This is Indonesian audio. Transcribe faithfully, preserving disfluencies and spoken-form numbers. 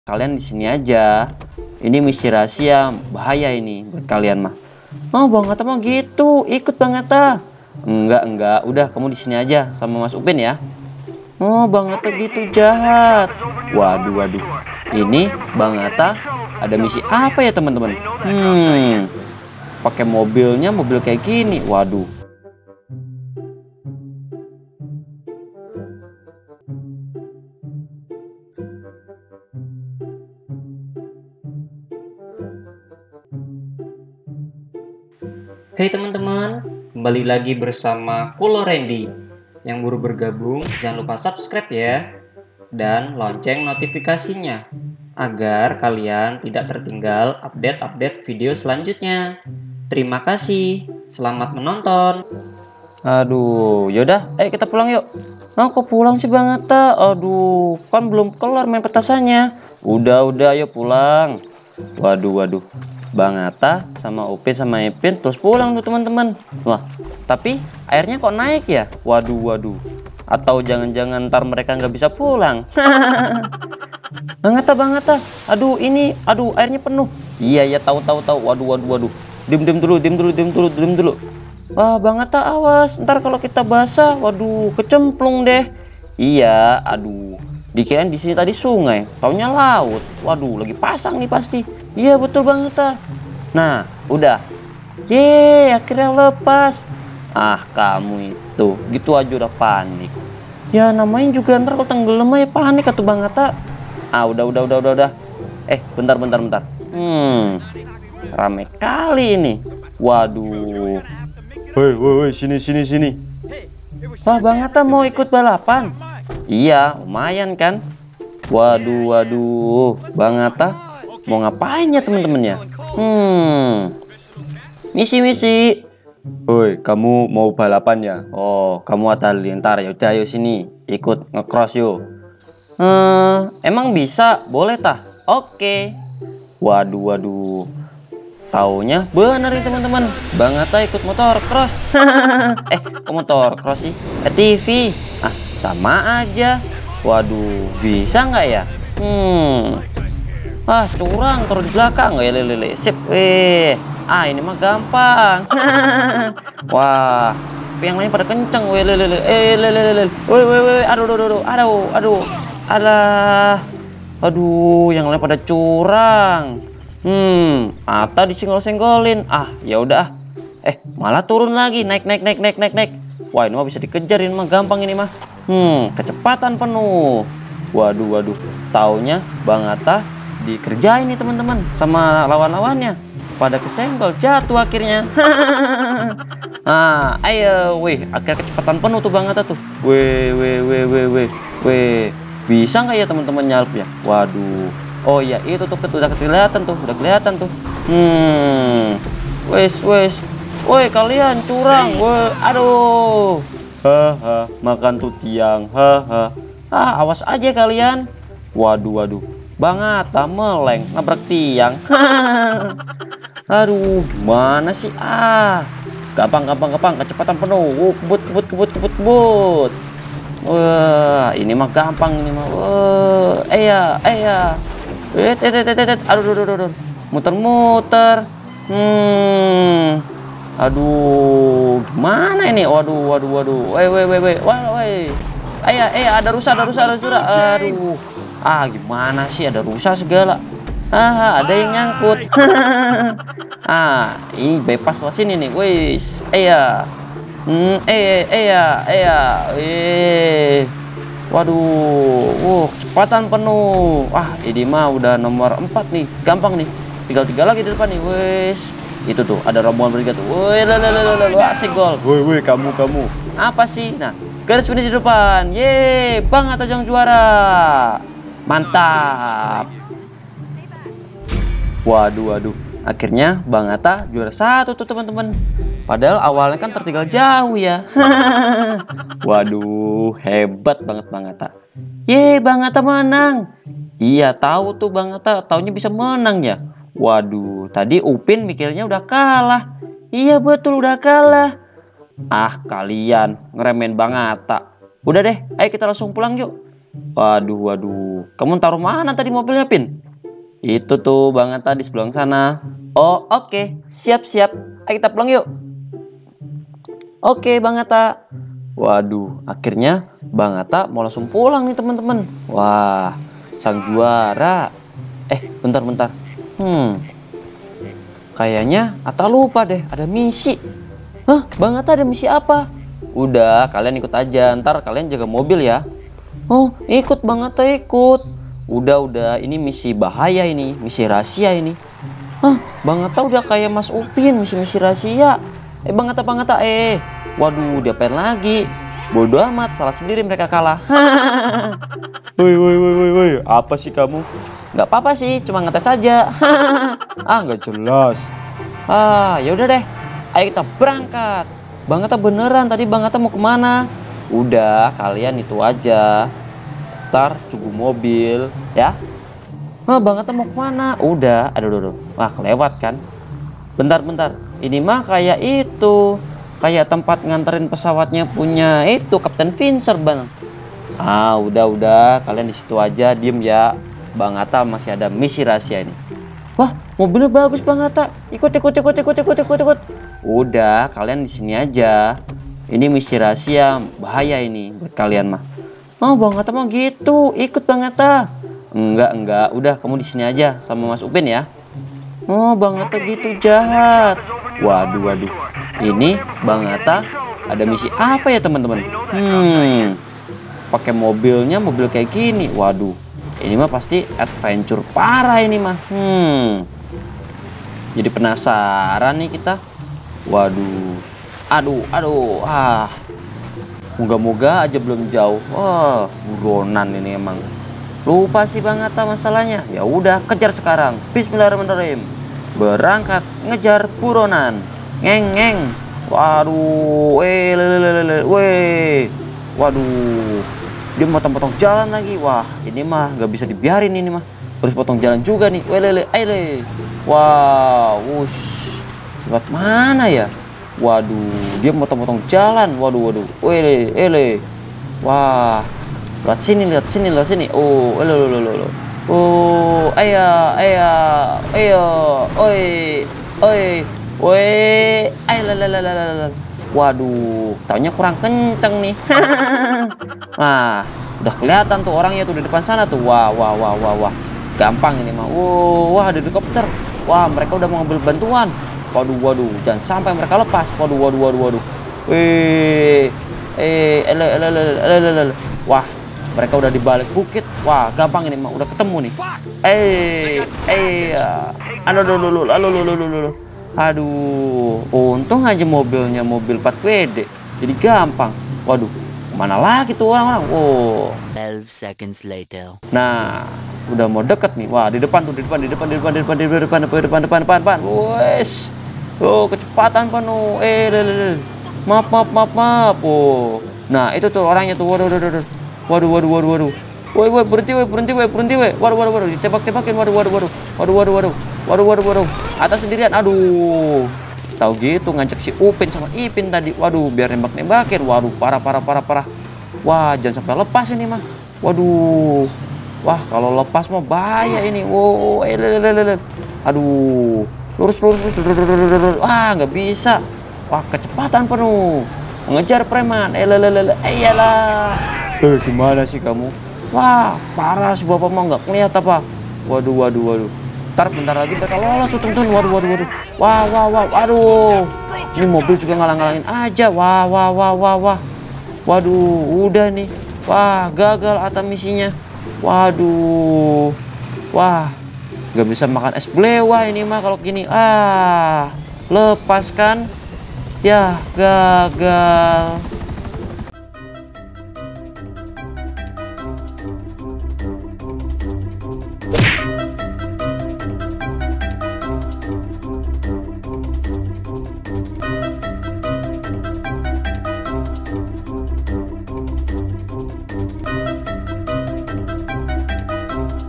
Kalian di sini aja. Ini misi rahasia, bahaya ini buat kalian mah. Oh, Bang Atta mah gitu, ikut Bang Atta. Enggak, enggak, udah kamu di sini aja sama Mas Upin ya. Oh, Bang Atta gitu jahat. Waduh, waduh. Ini Bang Atta ada misi apa ya, teman-teman? Hmm. Pakai mobilnya, mobil kayak gini. Waduh. Hai teman-teman, kembali lagi bersama Kulo Randy. Yang baru bergabung, jangan lupa subscribe ya, dan lonceng notifikasinya, agar kalian tidak tertinggal update-update video selanjutnya. Terima kasih, selamat menonton. Aduh, yaudah, ayo kita pulang yuk. Ah, kok pulang sih Bang Atta? Aduh, kan belum kelar main petasannya. Udah, udah, ayo pulang. Waduh, waduh. Bang Atta sama Upin sama Ipin terus pulang tuh teman-teman. Wah, tapi airnya kok naik ya? Waduh, waduh. Atau jangan-jangan ntar mereka nggak bisa pulang. Bang Atta, Bang Atta. Aduh, ini, aduh, airnya penuh. Iya, ya, tahu, tahu, tahu. Waduh, waduh, waduh. Dim, dim dulu, dim dulu, dim dulu, dim dulu. Wah, Bang Atta awas, ntar kalau kita basah, waduh, kecemplung deh. Iya, aduh. Dikirain di sini tadi sungai, taunya laut. Waduh, lagi pasang nih pasti. Iya, betul Bang Atta. Nah, udah. Yeay, akhirnya lepas. Ah, kamu itu, gitu aja udah panik. Ya, namanya juga ntar kalau tenggelam ya panik atau Bang Atta. Ah, udah, udah, udah, udah, udah. Eh, bentar, bentar, bentar. Hmm, rame kali ini. Waduh. Woi, woi, woi, sini, sini, sini. Wah, Bang Atta mau ikut balapan? Iya, lumayan kan? Waduh, waduh, Bang Atta mau ngapain ya temen-temennya? Hmm, misi-misi. Woi, kamu mau balapan ya? Oh, kamu Atta Halilintar ya? Udah, ayo sini, ikut ngecross yuk. Hmm, emang bisa? Boleh tah? Oke. Waduh, waduh. Taunya bener nih teman-teman, Bang Atta ikut motor cross. Eh, kok motor cross sih? Eh, T V. Ah, sama aja. Waduh, bisa nggak ya? Hmm. Ah, curang, taruh di belakang nggak ya, lele. Sip, weh. Ah, ini mah gampang. Wah, tapi yang lain pada kenceng, weh, lele. Eh, lele, lele. Weh, weh, weh. Aduh, aduh, aduh, aduh, aduh. Alah. Aduh, yang lain pada curang. Hmm, Atta disenggol-senggolin. Ah, ya udah. Eh, malah turun lagi, naik naik naik naik naik naik. Wah, ini mah bisa dikejar, ini mah gampang ini mah. Hmm, kecepatan penuh. Waduh, waduh. Taunya Bang Atta dikerjain nih teman-teman sama lawan-lawannya. Pada kesenggol, jatuh akhirnya. Ah, ayo, weh, akhirnya kecepatan penuh tuh Bang Atta tuh. Weh, weh, weh, weh, weh, weh. Bisa nggak ya teman-teman nyalp ya? Waduh. Oh iya, itu tuh udah kelihatan tuh, udah kelihatan tuh. Hmm, wes wes, woi kalian curang, woi, aduh, haha, makan tuh tiang, haha, ah awas aja kalian. Waduh waduh, Bang Atta meleng nabrak tiang. Aduh, gimana sih ah, gampang gampang gampang, kecepatan penuh, uh, kebut kebut kebut kebut kebut. Wah, ini mah gampang ini mah, wah, eh ya, eh ya. Eh, eh, eh, eh, aduh, aduh, aduh, aduh, muter-muter. Hmm, aduh, gimana ini? Waduh, waduh, waduh, weh, weh, weh, weh, wah, weh, ayah, eh, ada rusa, ada rusa, ada rusa, aduh, ah, gimana sih? Ada rusa segala. Ah, ada yang nyangkut. Ah, ini bypass lewat sini nih, wis, eh ya, hmm, eh, eh ya, eh ya, eh. Waduh, wuh, kecepatan penuh. Wah, ini mah udah nomor empat nih, gampang nih. Tinggal tiga lagi di depan nih, wes. Itu tuh ada rombongan bertiga tuh. Woi, lalalala, asik gol. Woi, woi, kamu, kamu. Apa sih? Nah, garis finish di depan. Ye, Bang Atta yang juara. Mantap. Waduh, waduh. Akhirnya Bang Atta juara satu tuh teman-teman. Padahal awalnya kan tertinggal jauh ya. Waduh, hebat banget Bang Atta. Ye, Bang Atta menang. Iya, tahu tuh Bang Atta, taunya bisa menang ya. Waduh, tadi Upin mikirnya udah kalah. Iya betul udah kalah. Ah, kalian ngeremen Bang Atta. Udah deh, ayo kita langsung pulang yuk. Waduh, waduh. Kamu taruh mana tadi mobilnya, Pin? Itu tuh Bang Atta di sebelah sana. Oh, oke. Siap, siap. Ayo kita pulang yuk. Oke, Bang Atta. Waduh, akhirnya Bang Atta mau langsung pulang nih, teman-teman. Wah, sang juara. Eh, bentar-bentar. Hmm. Kayaknya Atta lupa deh, ada misi. Hah, Bang Atta ada misi apa? Udah, kalian ikut aja. Ntar kalian jaga mobil ya. Oh, ikut Bang Atta, ikut. Udah, udah. Ini misi bahaya ini, misi rahasia ini. Hah, Bang Atta udah kayak Mas Upin, misi-misi rahasia. Eh, Bang Atta, Bang Atta, eh. Waduh, diapain lagi? Bodoh amat, salah sendiri mereka kalah. Woi, woi, woi, woi, woi. Apa sih kamu? Nggak apa-apa sih, cuma ngetes aja. Ah, nggak jelas. Ah, ya udah deh. Ayo kita berangkat. Bang Atta beneran, tadi Bang Atta mau kemana? Udah, kalian itu aja. Ntar tunggu mobil, ya. Ah, Bang Atta mau kemana? Udah, aduh, aduh, aduh. Wah, kelewat kan? Bentar, bentar. Ini mah kayak itu. Kayak tempat nganterin pesawatnya punya itu Kapten Fincher, Bang. Ah, udah, udah. Kalian di situ aja, diem ya. Bang Atta masih ada misi rahasia ini. Wah, mobilnya bagus Bang Atta. Ikut, ikut, ikut, ikut, ikut, ikut, ikut. Udah, kalian di sini aja. Ini misi rahasia, bahaya ini buat kalian mah. Oh, Bang Atta mah gitu. Ikut Bang Atta. Enggak, enggak. Udah, kamu di sini aja sama Mas Upin ya. Oh, Bang Atta gitu jahat. Waduh, waduh. Ini Bang Atta ada misi apa ya, teman-teman? Hmm. Pakai mobilnya mobil kayak gini. Waduh. Ini mah pasti adventure parah ini mah. Hmm. Jadi penasaran nih kita. Waduh. Aduh, aduh. Ah. Moga-moga aja belum jauh. Wah, buronan ini emang. Lupa sih Bang Atta masalahnya. Ya udah, kejar sekarang. Bismillahirrahmanirrahim. Berangkat ngejar buronan. Ngeng ngeng. Waduh, eh lele weh. Waduh. Dia potong-potong jalan lagi. Wah, ini mah nggak bisa dibiarin ini mah. Harus potong jalan juga nih. Weh lele, aile. Wow, wush. Lewat mana ya? Waduh, dia motong-motong jalan. Waduh, waduh. Wele, ele. Wah. Lihat sini, lihat sini, lihat sini. Oh, elo, elo, elo. Oh, ayah, ayah, ayo, oi, oi, woi, ayo, waduh, taunya kurang kenceng nih. Nah, udah kelihatan tuh orangnya tuh di depan sana tuh. Wah, wah, wah, wah, wah. Gampang ini mah. Wow, wah, ada helikopter. Wah, mereka udah mau ngambil bantuan. Waduh, waduh, jangan sampai mereka lepas. Waduh, waduh, waduh, waduh. Wih, eh, ele, ele, ele, ele, ele. Wah, mereka udah di balik bukit. Wah, gampang ini mah, udah ketemu nih. Eh, eh, aduh, aduh, aduh, aduh, aduh, aduh, aduh. Aduh, untung aja mobilnya mobil empat W D. Jadi gampang. Waduh, mana lagi tuh orang-orang? Wow. twelve seconds later. Nah, udah mau deket nih. Wah, di depan tuh, di depan, di depan, di depan, di depan, di depan, di depan, depan, depan, depan, depan, depan. Wes. Oh, kecepatan penuh. Eh, lele. Maaf, maaf, maaf, maaf. Oh. Nah, itu tuh orangnya tuh. Waduh, waduh, waduh. Waduh, waduh, waduh, waduh. Woi, woi, berhenti, woi, berhenti, woi, berhenti, woi. Waduh, waduh, waduh. Ditembak-tembakin. Waduh, waduh, waduh. Waduh, waduh, waduh. Waduh, waduh, waduh. Atas sendirian. Aduh. Tahu gitu ngajak si Upin sama Ipin tadi. Waduh, biar nembak-nembakin. Waduh, parah, parah, parah, parah. Wah, jangan sampai lepas ini mah. Waduh. Wah, kalau lepas mah bahaya ini. Wow, eh, lele, lele. Aduh. Lurus, lurus, lurus. Wah, nggak bisa. Wah, kecepatan penuh. Mengejar preman. Eh, lele, lele. Eh, iyalah. Eh, gimana sih kamu? Wah, parah sih bapak mau nggak ngeliat apa? Waduh, waduh, waduh. Ntar bentar lagi mereka lolos tuh teman-teman. Waduh, waduh, waduh. Wah, wah, wah. Aduh. Ini mobil juga ngalang-ngalangin aja. Wah, wah, wah, wah, wah. Waduh, udah nih. Wah, gagal Atta misinya. Waduh. Wah, nggak bisa makan es belewah ini mah kalau gini. Ah, lepaskan. Ya, gagal.